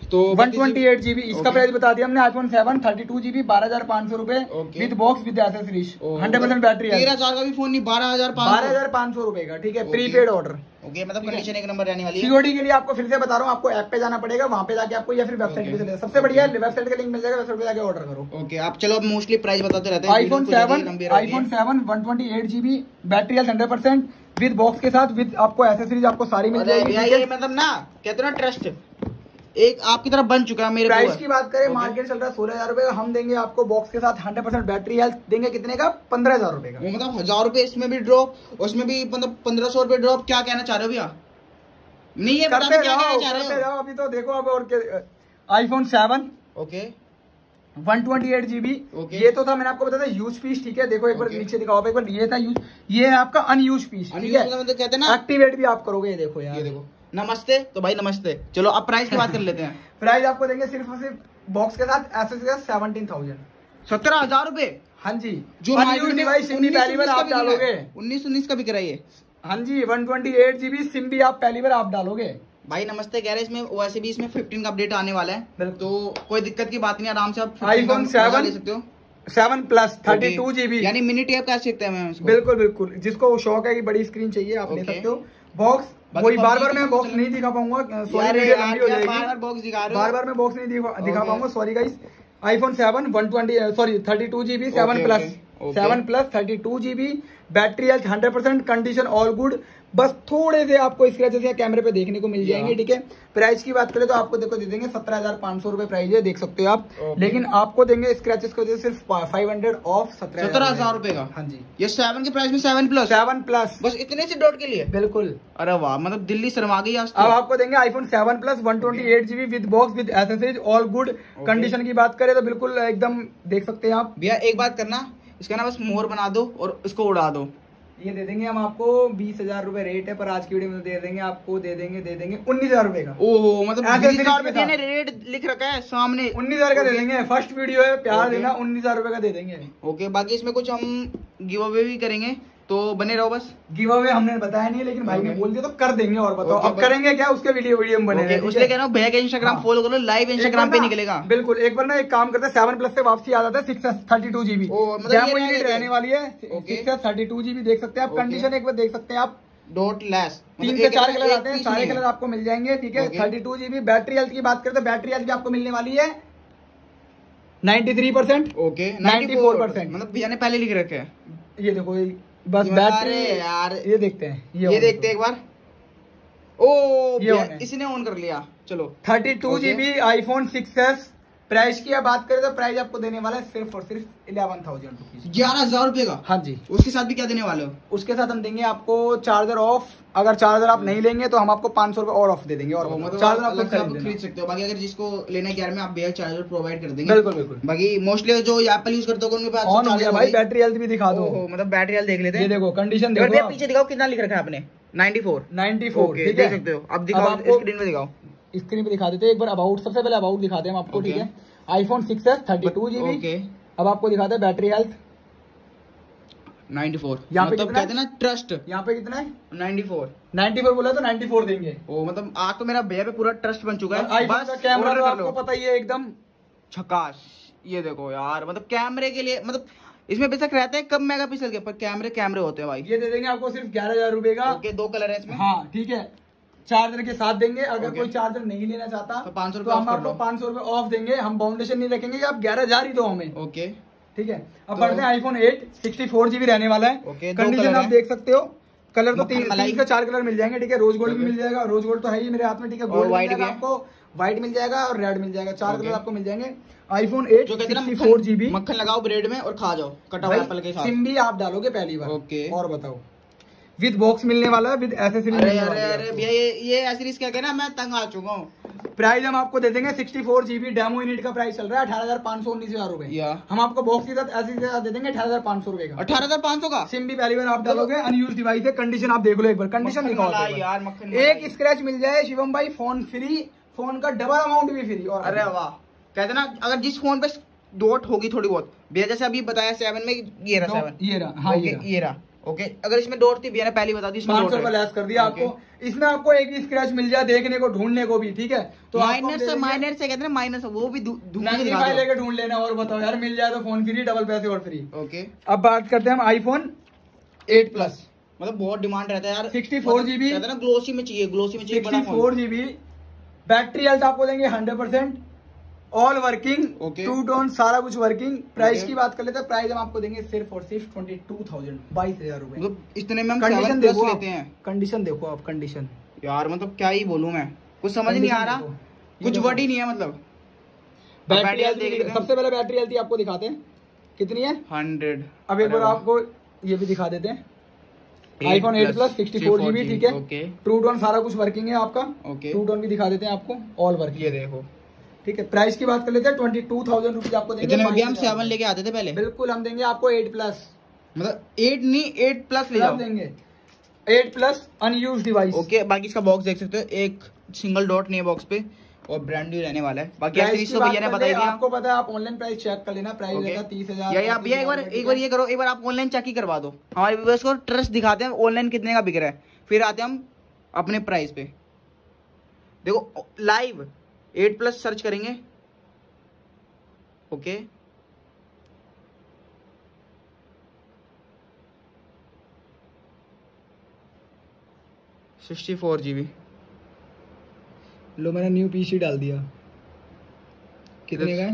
तो वन ट्वेंटी एट जीबी इसका प्राइस बता दिया हमने। IPhone seven thirty two GB बारह हजार पाँच सौ रूपए with box with accessories, hundred percent battery. तेरह हजार का भी फोन नहीं, बारह हजार बारह हजार पाँच सौ रूपए का, ठीक है, प्रीपेड ऑर्डर। ओके, मतलब कंडीशन एक नंबर रहने वाली है। सीओडी के लिए आपको फिर से बता रहा हूँ, आपको ऐप पे जाना पड़ेगा, वहाँ पे जाके आपको या फिर वेबसाइट पे चले, सबसे बढ़िया वेबसाइट का लिंक मिल जाएगा, वेबसाइट पे जाके ऑर्डर करो। ओके, आप चलो अब मोस्टली प्राइस बताते रहते हैं। IPhone seven iPhone seven one twenty eight GB battery health hundred percent with box के साथ विद आपको एसेसरीज आपको सारी मिल जाएगी। ये मतलब ना कहते ना ट्रस्ट एक आपकी तरफ बन चुका है। मेरे प्राइस की बात करें, मार्केट चल रहा है सोलह हजार रुपए का, हम देंगे आपको बॉक्स के साथ हंड्रेड परसेंट बैटरी हेल्थ देंगे कितने का, पंद्रह हजार रुपए का। वो मतलब हजार रुपए इसमें भी ड्रॉप, उसमें भी मतलब पंद्रह सौ रुपए ड्रॉप। क्या कहना चाह रहे हो भैया? नहीं ये बता क्या कहना चाह रहे हो? अभी तो देखो अब और iPhone seven okay one twenty eight GB ये तो था, मैंने आपको बताया था यूज पीस, ठीक है। देखो एक बार okay. नीचे दिखाओ एक बार, ये था यूज, ये है आपका अनयूज पीस, ठीक है। मतलब कहते हैं ना एक्टिवेट भी आप करोगे, ये देखो यार, ये देखो। नमस्ते तो भाई नमस्ते। चलो अब प्राइस की बात कर लेते हैं। प्राइस आपको देंगे सिर्फ और सिर्फ बॉक्स के साथ एसेसरीज सेवनटीन थाउजेंड, सत्रह हजार रुपए। हाँ जी, जो डिवाइस सिम भी पहली बार आप डालोगे, उन्नीस उन्नीस का बिक रहा है। हाँ जी, one twenty eight GB SIM भी आप पहली बार आप डालोगे। भाई नमस्ते कह रहे हैं, इसमें वैसे भी इसमें फिफ्टीन का अपडेट आने वाला है, तो कोई दिक्कत की बात नहीं, आराम से आप आईफोन सेवन ले सकते हो। Seven plus thirty two GB यानी मिनी टेप कह सकते हैं। बिल्कुल बिल्कुल, जिसको शौक है कि बड़ी स्क्रीन चाहिए आप ले सकते हो। बॉक्स वही बार बार मैं बॉक्स नहीं दिखा पाऊंगा, सॉरी बार बार बॉक्स दिखा रहे हो, बार बार मैं बॉक्स नहीं दिखा पाऊंगा, sorry guys. IPhone seven one twenty sorry thirty two GB seven plus seven plus thirty two GB battery health hundred percent condition all good. बस थोड़े से आपको स्क्रैचेस या कैमरे पे देखने को मिल जाएंगे, ठीक है। प्राइस की बात करें तो आपको देखो दे देंगे सत्रह हजार पाँच सौ रुपए प्राइस है, देख सकते हो आप, लेकिन आपको देंगे स्क्रैचेस की वजह से सिर्फ फाइव हंड्रेड ऑफ सत्रह सत्रह हजार रुपए का। हाँ जी, ये सेवन के प्राइस में सेवन प्लस सेवन प्लस बस इतने से डॉट के लिए, बिल्कुल। अरे वाह, मतलब दिल्ली शर्मा गई आज। अब आपको देंगे iPhone seven plus one twenty eight GB with box with accessories all good. Condition की बात करें तो बिल्कुल एकदम देख सकते हैं आप। भैया एक बात करना, इसका ना बस मोहर बना दो और इसको उड़ा दो। ये दे देंगे हम आपको बीस हजार रूपए रेट है, पर आज की वीडियो में दे देंगे आपको दे देंगे दे देंगे उन्नीस हजार रूपए का। ओह, मतलब बीस हजार रुपए देने रेट लिख रखा है सामने, उन्नीस हजार का दे देंगे। फर्स्ट वीडियो है, प्यार देना, उन्नीस हजार रूपए का दे देंगे। ओके, बाकी इसमें कुछ हम गिव अवे भी करेंगे, तो बने रहो बस। गिव अवे हमने बताया नहीं, लेकिन भाई ने बोल दिया तो कर देंगे। और बताओ अब करेंगे क्या, उसके वीडियो वीडियो में बने रहे। इसलिए कह रहा हूँ भैया का इंस्टाग्राम फॉलो करो, लाइव इंस्टाग्राम पे निकलेगा। बिल्कुल, एक बार ना एक काम करते हैं, सेवन प्लस से वापसी आ जाता है सिक्स थर्टी टू जीबी रहने वाली है, सिक्स थर्टी टू जीबी देख सकते हैं आप। कंडीशन एक बार देख सकते हैं आप, डॉट लेस तीन से चार कलर आते हैं, सारे कलर आपको मिल जाएंगे, ठीक है। Thirty two GB battery health की बात करें तो बैटरी हेल्थ भी आपको मिलने वाली है ninety three percent, okay ninety four percent, मतलब भैया ने पहले लिख रखे हैं। ये देखो बस बैटरी यार, ये देखते हैं, ये, ये देखते हैं एक बार। ओ, इसने ऑन कर लिया। चलो thirty two GB iPhone six S. Price की बात करें तो प्राइस आपको देने वाला है सिर्फ और सिर्फ इलेवन थाउजेंड रुपीज, ग्यारह हजार रुपए का। हाँ जी, उसके साथ भी क्या देने वाले हो? उसके साथ हम देंगे आपको चार्जर ऑफ। अगर चार्जर आप नहीं लेंगे तो हम आपको पाँच सौ रुपए और ऑफ दे देंगे, और मतलब चार्जर आप खरीद सकते हो। बाकी अगर जिसको लेने के में आप बेहद चार्जर प्रोवाइड कर देंगे। बिल्कुल बिल्कुल। बाकी मोस्टली जो एप्पल यूज करते हो उनके पास ऑन हो गया भाई। बैटरी हेल्थ भी दिखा दो, मतलब बैटरी हेल्थ देख लेते हैं। ये देखो कंडीशन देखो, पीछे दिखाओ कितना लिख रखा है आपने, नाइन्टी फोर नाइन्टी फोर, ठीक है, देख सकते हो। अब दिखाओ स्क्रीन पे, दिखाओ स्क्रीन पे दिखा देते हैं एक बार। अबाउट, सबसे पहले अबाउट दिखाते हैं हम आपको, ठीक है। IPhone six S thirty two GB. अब आपको दिखाते हैं बैटरी हेल्थ नाइन्टी फोर। यहाँ पे मतलब कहते हैं ना ट्रस्ट, यहाँ पे कितना है नाइन्टी फोर। नाइन्टी फोर बोला तो नाइन्टी फोर देंगे। ओ, मतलब आज तो मेरा भैया पे पूरा ट्रस्ट बन चुका है। आईफोन का कैमरा तो आपको पता ही है एकदम झकाश। ये देखो यार, मतलब कैमरे के लिए, मतलब इसमें बेशक रहते हैं कम मेगापिक्सल के, पर कैमरे कैमरे होते हैं भाई। ये दे देंगे आपको सिर्फ ग्यारह हजार रुपए का। ओके, दो कलर है इसमें। हाँ ठीक है, चार्जर के साथ देंगे। अगर कोई चार्जर नहीं लेना चाहता तो पाँच सौ तो हम आपको पाँच सौ रुपए ऑफ देंगे। हम बाउंडेशन नहीं रखेंगे, आप ग्यारह हजार ही दो हमें। ओके, ठीक है। अब बढ़ते हैं iPhone eight, sixty four GB रहने वाला है। कंडीशन आप देख सकते हो, कलर तो तीन तीन से चार कलर मिल जाएंगे, ठीक है। रोज गोल्ड भी मिल जाएगा, रोज गोल्ड तो है ही मेरे हाथ में, ठीक है। गोल्ड मिल जाएगा आपको, व्हाइट मिल जाएगा और रेड मिल जाएगा, चार कलर आपको मिल जाएंगे। IPhone eight sixty four GB, मक्खन लगाओ ब्रेड में और खा जाओ कटा हुआ एप्पल के साथ। सिम भी आप डालोगे पहली बार। ओके, और बताओ, विद बॉक्स मिलने वाला है, विद एसेसरीज। अरे अरे अरे भैया, ये ये एसेसरीज क्या कहना, मैं तंग आ चुका हूँ। प्राइस हम आपको दे देंगे sixty four GB demo unit का प्राइस चल रहा है अठारह हजार पाँच सौ उन्नीस हजार रुपए। हम आपको बॉक्स के साथ ऐसे दे देंगे अठारह हजार पाँच सौ रुपए का। अठारह हजार पाँच सौ का सिम भी पहली बार आप डालोगे, अनयूज डिवाइस है। कंडीशन आप देख लो एक बार, कंडीशन दिखाओ यार। एक स्क्रैच मिल जाए शिवम भाई, फोन फ्री, फोन का डबल अमाउंट भी फ्री। और अरे वाह, कहते ना अगर जिस फोन पे डॉट होगी थोड़ी बहुत भैया, जैसे अभी बताया सेवन में ये रहा, सेवन ये रहा, हाँ ये ये रहा, ओके okay. अगर इसमें डॉट थी भैया ने पहले बता दी, पाँच सौ रुपए लेस कर दिया okay. आपको। इसमें आपको एक ही स्क्रैच मिल जाए देखने को, ढूंढने को भी, ठीक है। तो माइनस से माइनस से कहते हैं माइनस, वो भी लेके ढूंढ लेना। और बताओ यार, मिल जाए तो फोन फ्री, डबल पैसे और फ्री। ओके, अब बात करते हैं हम आईफोन एट प्लस। मतलब बहुत डिमांड रहता है यार, सिक्सटी फोर जीबी ना ग्लोसी में चाहिए, ग्लोसी में चाहिए, sixty four GB battery health आपको देंगे hundred percent, all working, two tone, सारा कुछ वर्किंग। Price okay. की बात कर लेते हैं, प्राइस हम आपको देंगे सिर्फ और सिर्फ ट्वेंटी टू थाउजेंड, बाईस हजार रुपए। मतलब इतने में हम कंडीशन देखो लेते हैं, कंडीशन देखो आप, कंडीशन यार मतलब क्या ही बोलूं मैं, कुछ समझ नहीं आ रहा, कुछ वर्ड ही नहीं है। मतलब बैटरी हेल्थ, सबसे पहले बैटरी हेल्थ आपको दिखाते हैं कितनी है, हंड्रेड। अब एक बार आपको ये भी दिखा देते हैं, iPhone eight plus sixty four GB, ठीक है। ट्रू टोन सारा कुछ वर्किंग है आपका, ट्रू टोन भी दिखा देते हैं आपको, ऑल वर्किंग, ये देखो, ठीक है। प्राइस की बात कर लेते हैं, ट्वेंटी टू थाउजेंड रुपीज आपको देंगे। इतने हम सेवन लेके आते थे पहले, बिल्कुल हम देंगे आपको एट प्लस, मतलब एट नहीं एट प्लस ले जाओ, देंगे eight plus unused device. Okay, बाकी इसका बॉक्स देख सकते हो, एक सिंगल डॉट नहीं है बॉक्स पे, और ब्रांड न्यू रहने वाला है। बाकी ऐसे तो भैया ने बताया दिया, आपको पता है, आप ऑनलाइन प्राइस चेक कर लेना, प्राइस रहेगा तीस हजार। या भैया एक बार एक बार ये करो, एक बार आप ऑनलाइन चेक ही करवा दो, हमारे व्यूअर्स को ट्रस्ट दिखाते हैं ऑनलाइन कितने का बिक रहा है, फिर आते हैं हम अपने प्राइस पे। देखो लाइव एट प्लस सर्च करेंगे, okay okay. Sixty four GB, लो मैंने न्यू पीसी डाल दिया, कितने का है?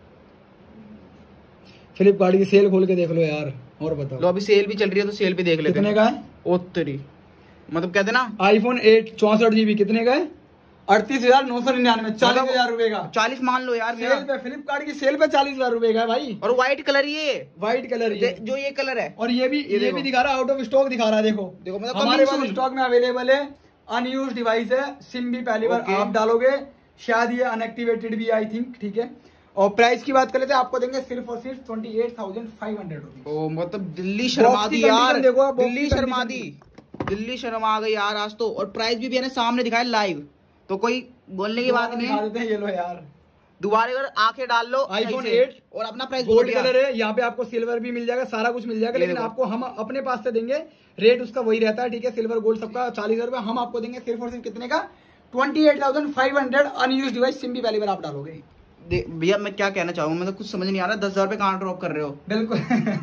फ्लिपकार्ट की सेल खोल के देख लो यार, और बताओ। लो अभी सेल भी चल रही है, तो सेल भी देख लेते हैं कितने का है। ओ तेरी, मतलब कहते ना आईफोन एट चौसठ जीबी कितने का है? अड़तीस हजार नौ सौ निन्यानवे, चालीस हजार रुपए का। चालीस मान लो यार, सेल पे, फ्लिपकार्ट की सेल पे चालीस हजार रुपए का है भाई। और व्हाइट कलर, ये व्हाइट कलर ये जो ये कलर है, और ये भी ये, ये भी दिखा रहा है, आउट ऑफ स्टॉक दिखा रहा है। देखो देखो मतलब हमारे पास स्टॉक में अवेलेबल है, अनयूज डिवाइस है, सिम भी पहली बार आप डालोगे, शायद ये अनएक्टिवेटेड भी, आई थिंक, ठीक है। और प्राइस की बात कर लेते हैं, आपको देंगे सिर्फ और सिर्फ twenty eight thousand five hundred rupees. ओ मतलब दिल्ली शर्मा दी यार, देखो दिल्ली शर्मा दी, दिल्ली शर्मा आ गई यार आज तो। और प्राइस भी मैंने सामने दिखाया लाइव, तो कोई बोलने की बात नहीं है। ये लो यार, दोबारा अगर आंखें डाल लो, आईफोन एट और अपना प्राइस गोल्ड कलर है, यहाँ पे आपको सिल्वर भी मिल जाएगा, सारा कुछ मिल जाएगा, लेकिन आपको हम अपने पास से देंगे, रेट उसका वही रहता है, ठीक है। सिल्वर गोल्ड सबका चालीस हजार रुपए, हम आपको देंगे सिर्फ और सिर्फ कितने का? Twenty eight thousand five hundred unused device, SIM भी पहली बार आप डालोगे। भैया मैं क्या कहना चाहूंगा, मतलब कुछ समझ नहीं आ रहा, दस हजार रुपए कहाँ ड्रॉप कर रहे हो? बिल्कुल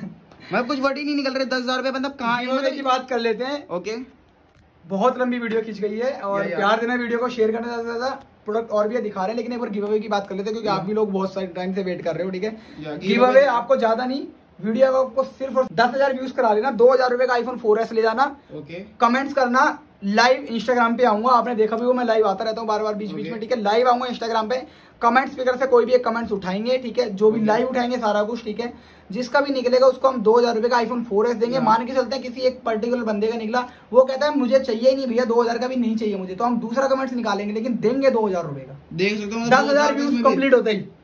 मैं कुछ वर्ड ही नहीं निकल रहे, दस हजार रुपए मतलब कहाँ की बात कर लेते हैं। ओके, बहुत लंबी वीडियो खींच गई है, और प्यार देना वीडियो को, शेयर करना ज्यादा से ज्यादा। प्रोडक्ट और भी दिखा रहे हैं, लेकिन एक बार गिव अवे की बात कर लेते हैं, क्योंकि आप भी लोग बहुत सारे टाइम से वेट कर रहे हो, ठीक है। गिव अवे आपको ज्यादा नहीं, वीडियो आपको सिर्फ दस हजार व्यूज करा लेना, दो हजार रुपए का आईफोन फोर एस ले जाना। ओके, कमेंट्स करना, लाइव इंस्टाग्राम पे आऊंगा, आपने देखा भी वो मैं लाइव आता रहता हूँ बार बार बीच बीच में, ठीक है। लाइव आऊंगा इंस्टाग्राम पे, कमेंट स्पीकर से कोई भी एक कमेंट्स उठाएंगे, ठीक है, जो भी लाइव उठाएंगे सारा कुछ, ठीक है। जिसका भी निकलेगा उसको हम दो हजार रुपए का आईफोन फोर एस देंगे। मान के चलते हैं किसी एक पर्टिकुलर बंदे का निकला, वो कहता है मुझे चाहिए ही नहीं भैया, दो हजार का भी नहीं चाहिए मुझे, तो हम दूसरा कमेंट्स निकालेंगे, लेकिन देंगे दो हजार रुपए का। देख सकते हो दस हजार व्यूज कंप्लीट होते ही,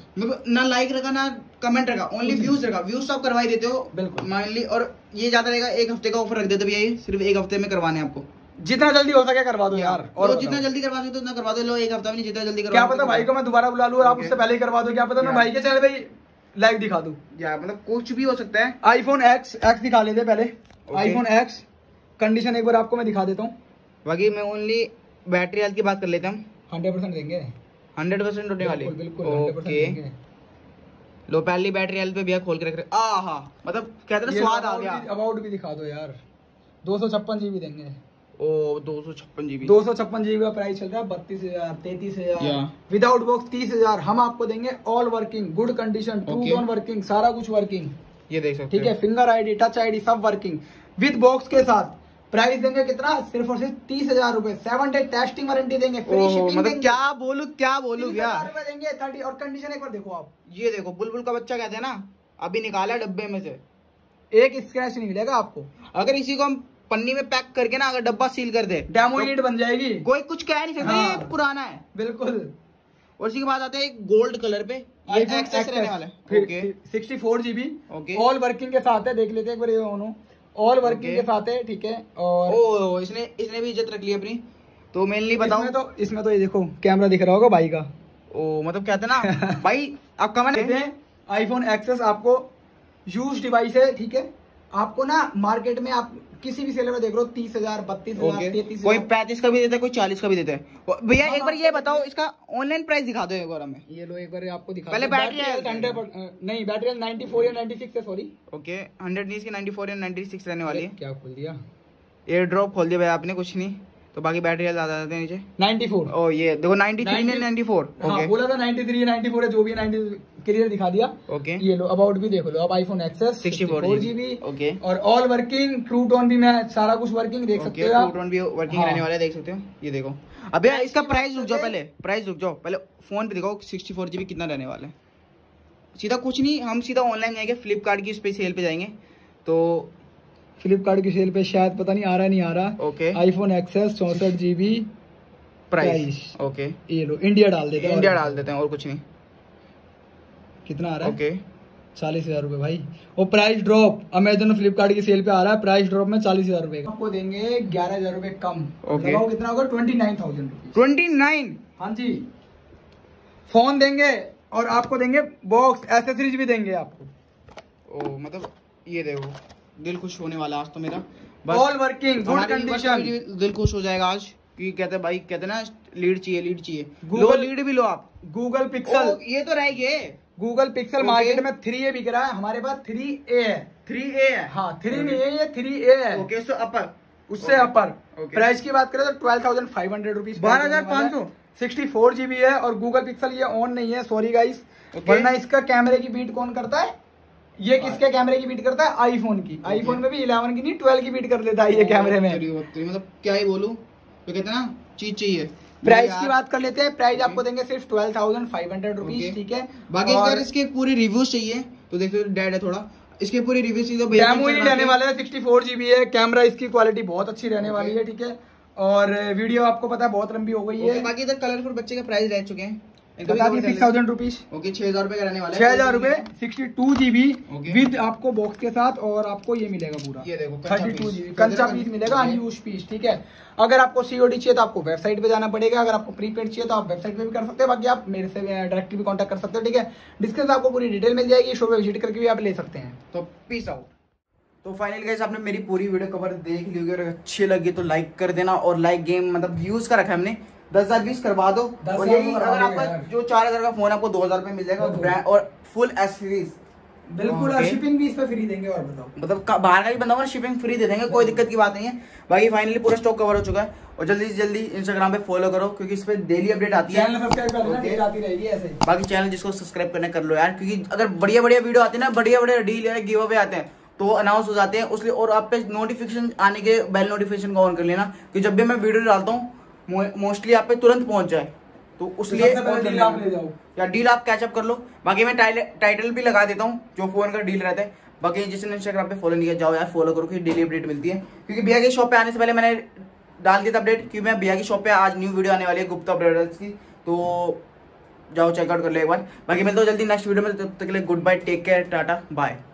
ना लाइक रखा ना कमेंट रखा, ओनली व्यूज रखा। व्यूज तो आप करवा ही देते हो, बिल्कुल माइनली। और ये ज्यादा रहेगा, एक हफ्ते का ऑफर रख देते भैया, ये सिर्फ एक हफ्ते में करवाने आपको, जितना जल्दी हो सके करवा दो यार। और जितना जल्दी करवा दो उतना करवा दो, लो एक हफ्ता में नहीं, जितना जल्दी करवा। क्या पता भाई को मैं दोबारा बुला लूं और आप उससे पहले ही करवा दो, क्या पता मैं भाई के चैनल पे लाइव दिखा दूं, या मतलब कुछ भी हो सकता है। आईफोन एक्स एक्स दिखा लेते पहले, आईफोन एक्स कंडीशन एक बार आपको मैं दिखा देता हूँ। बाकी मैं ओनली बैटरी हेल्थ की बात कर लेते हैं, हम हंड्रेड परसेंट देंगे, हंड्रेड परसेंट होने वाली, बिल्कुल। ओके, लो पहली बैटरी हेल्थ पे भैया खोल के रख रहे, आहा मतलब कहते हैं स्वाद आ गया। अबाउट भी दिखा दो यार, दो सौ छप्पन जीबी देंगे। ओ दो सौ छप्पन जीबी दो सौ छप्पन जीबी का प्राइस चल रहा है, बत्तीस हजार तैतीस हजार विदाउट बॉक्स तीस हजार। हम आपको देंगे all working, good condition, two tone working, सारा कुछ वर्किंग, ये देख सकते ठीक है। फिंगर आईडी, टच आईडी सब वर्किंग विद बॉक्स के साथ। प्राइस देंगे कितना? सिर्फ और सिर्फ तीस हजार रुपए, सेवन डे टेस्टिंग वारंटी देंगे, फ्री शिपिंग मतलब क्या बोलू क्या बोलू यार, देंगे थर्टी। और कंडीशन एक बार देखो आप, ये देखो बुलबुल का बच्चा कहते हैं ना, अभी निकाला डब्बे में से, एक स्क्रैच नहीं मिलेगा आपको। अगर इसी को हम पन्नी में पैक करके ना अगर डब्बा सील कर दे, डेमो यूनिट बन जाएगी, कोई कुछ कह नहीं सकता, ये पुराना है बिल्कुल। और इसी के बाद आते हैं गोल्ड कलर पे, ये एक्सेस रहने वाला है, okay, sixty four GB, okay, all working के साथ है, देख लेते हैं एक बार ये दोनों ऑल वर्किंग के साथ है, ठीक है। और ओ इसने इसने भी इज्जत रख ली अपनी, तो मेनली बताओ। इसमें तो इसमें तो ये देखो कैमरा दिख रहा होगा भाई का, ओ मतलब कहते हैं ना भाई, आप कमेंट देते हैं आईफोन एक्सेस आपको यूज डिवाइस है, ठीक है, आपको ना मार्केट में आप किसी भी सेलर में देख लो तीस हजार बत्तीस हजार तैतीस, कोई पैंतीस का भी देता है, कोई चालीस का भी देता है। भैया एक बार ये बताओ इसका ऑनलाइन प्राइस दिखा दो एक बार हमें। ये लो एक बार आपको दिखा पहले बैटरी हंड्रेड नहीं बैटरी नाइन्टी फोर या नाइन्टी सिक्स है सॉरी। ओके हंड्रेड नहीं इसकी नाइन्टी फोर या नाइन्टी सिक्स रहने वाली है। क्या खोल दिया, एयर ड्रॉप खोल दिया भैया आपने, कुछ नहीं तो बाकी बैटरी ज्यादा आते हैं नीचे नाइन्टी फोर। ओ ये देखो नाइन्टी थ्री ने नाइन्टी फोर। ओके बोला था नाइन्टी थ्री नाइन्टी फोर है जो भी नाइन्टी क्लियर दिखा दिया। ओके ये लो अबाउट भी देख लो आप, iPhone XS sixty four GB okay और ऑल वर्किंग, ट्रू टोन भी मैं सारा कुछ वर्किंग देख सकते हो, ट्रू टोन भी वर्किंग रहने वाला है देख सकते हो। ये देखो अब यार इसका प्राइस रुक जाओ, पहले प्राइस रुक जाओ, पहले फोन पे दिखाओ सिक्सटी फोर जीबी कितना रहने वाला है। सीधा कुछ नहीं, हम सीधा ऑनलाइन जाएंगे, फ्लिपकार्ट की उस पे सेल पे जाएंगे तो फ्लिपकार्ट की सेल पे शायद पता नहीं आ रहा नहीं आ रहा। ओके आईफोन एक्सेस चौसठ जीबी प्राइस। ओके ये लो इंडिया डाल देते हैं, इंडिया डाल देते हैं और कुछ नहीं। कितना आ रहा है? ओके चालीस हजार रुपए भाई। और प्राइस ड्रॉप अमेजोन और फ्लिपकार्ट की सेल पे आ रहा है, प्राइस ड्रॉप में चालीस हजार रुपए आपको देंगे, ग्यारह हजार रुपए कम। ओके कितना होगा? Twenty nine thousand rupees. Twenty nine हाँ जी। फोन देंगे और आपको देंगे बॉक्स, एसेसरीज भी देंगे आपको। ओ मतलब ये देखो दिल खुश होने वाला आज तो मेरा, ऑल वर्किंग गुड कंडीशन, दिल खुश हो जाएगा आज क्योंकि कहते भाई कहते ना लीड चाहिए लीड चाहिए, गूगल लीड भी लो आप। गूगल पिक्सल ये तो रह गए, गूगल पिक्सल मार्केट में थ्री ए बिक रहा है, हमारे पास थ्री ए है। थ्री ए है हाँ थ्री नहीं है ये थ्री ए है। ओके सो अपर, उससे अपर। प्राइस की बात करें तो twelve thousand five hundred rupees, बारह हजार पाँच सौ सिक्सटी फोर जीबी है। और गूगल पिक्सल ये ऑन नहीं है सॉरी गाइस, वरना इसका कैमरे की बीट कौन करता है? ये किसके कैमरे की बीट करता है? आईफोन की। आईफोन में भी इलेवन की नहीं ट्वेल्व की बीट कर लेता है ये कैमरे में। मतलब क्या ही बोलूं, तो कहते हैं ना चीज चाहिए। प्राइस की बात कर लेते हैं, प्राइस आपको देंगे सिर्फ twelve thousand five hundred rupees, ठीक है। बाकी अगर इसके पूरे रिव्यूज चाहिए तो देखो डेड है थोड़ा, इसके पूरी रिव्यूज चाहिए तो डेमो ही रहने वाला है। सिक्सटी फोर जीबी है, कैमरा इसकी क्वालिटी बहुत अच्छी रहने वाली है, ठीक है। और वीडियो आपको पता है बहुत लंबी हो गई है। बाकी इधर कलरफुल बच्चे का प्राइस रह चुके हैं बता दी सिक्स थाउजेंड रुपीज। ओके छह हजार रुपए का रहने वाला है, छह हजार रुपए सिक्सटी टू जीबी विद आपको बॉक्स के साथ, और आपको ये मिलेगा पूरा ये देखो थर्टी टू जीबी कंचा पीस मिलेगा, अनयूज पीस, ठीक है। अगर आपको सीओडी चाहिए तो आपको वेबसाइट पे जाना पड़ेगा, अगर आपको प्रीपेड चाहिए तो आप वेबसाइट पे भी कर सकते हैं, बाकी आप मेरे से डायरेक्टली भी कॉन्टैक्ट कर सकते हो, ठीक है। डिस्क्रिप्शन में आपको पूरी डिटेल मिल जाएगी, शो पे विजिट करके भी आप ले सकते हैं। तो पीस आउट। तो फाइनली गाइस आपने मेरी पूरी वीडियो कवर देख ली होगी, अगर अच्छी लगी तो लाइक कर देना, और लाइक गेम मतलब व्यूज का रखा है हमने दस हजार बीस करवा दो, और यही अगर आपका जो चार हजार का फोन आपको दो हजार रुपए मिल जाएगा और फुल एसेसरीज बिल्कुल, और शिपिंग भी इस पे फ्री देंगे। और बताओ मतलब बाहर का भी बंदा होगा शिपिंग फ्री दे देंगे, कोई दिक्कत की बात नहीं है। बाकी फाइनली पूरा स्टॉक कवर हो चुका है, और जल्दी से जल्दी इंस्टाग्राम पे फॉलो करो क्योंकि इस पे डेली अपडेट आती है। चैनल सब्सक्राइब कर लेना, डेली आती रहेगी ऐसे। बाकी चैनल जिसको सब्सक्राइब करना कर लो यार, क्योंकि अगर बढ़िया बढ़िया वीडियो आती है ना, बढ़िया बढ़िया डील या गिव अवे आते हैं तो अनाउंस हो जाते हैं उसलिए, और आप पे नोटिफिकेशन आने के बेल नोटिफिकेशन को ऑन कर लेना कि जब भी मैं वीडियो डालता हूँ मोस्टली आप पे तुरंत पहुंच जाए, तो उसलिए डील आप ले जाओ या डील आप कैचअप कर लो। बाकी मैं टाइटल भी लगा देता हूँ जो फोन का डील रहता है। बाकी जिसने इंस्टाग्राम पे फॉलो नहीं किया जाओ यार फॉलो करो, क्योंकि डेली अपडेट मिलती है। क्योंकि भैया की शॉप पे आने से पहले मैंने डाल दिया था अपडेट, क्योंकि मैं भैया की शॉप पे आज न्यू वीडियो आने वाली है गुप्ता अपडेट्स की, तो जाओ चेकआउट कर लो एक बार। बाकी मिलता हूँ जल्दी नेक्स्ट वीडियो में, तब तक के लिए goodbye, take care, tata bye.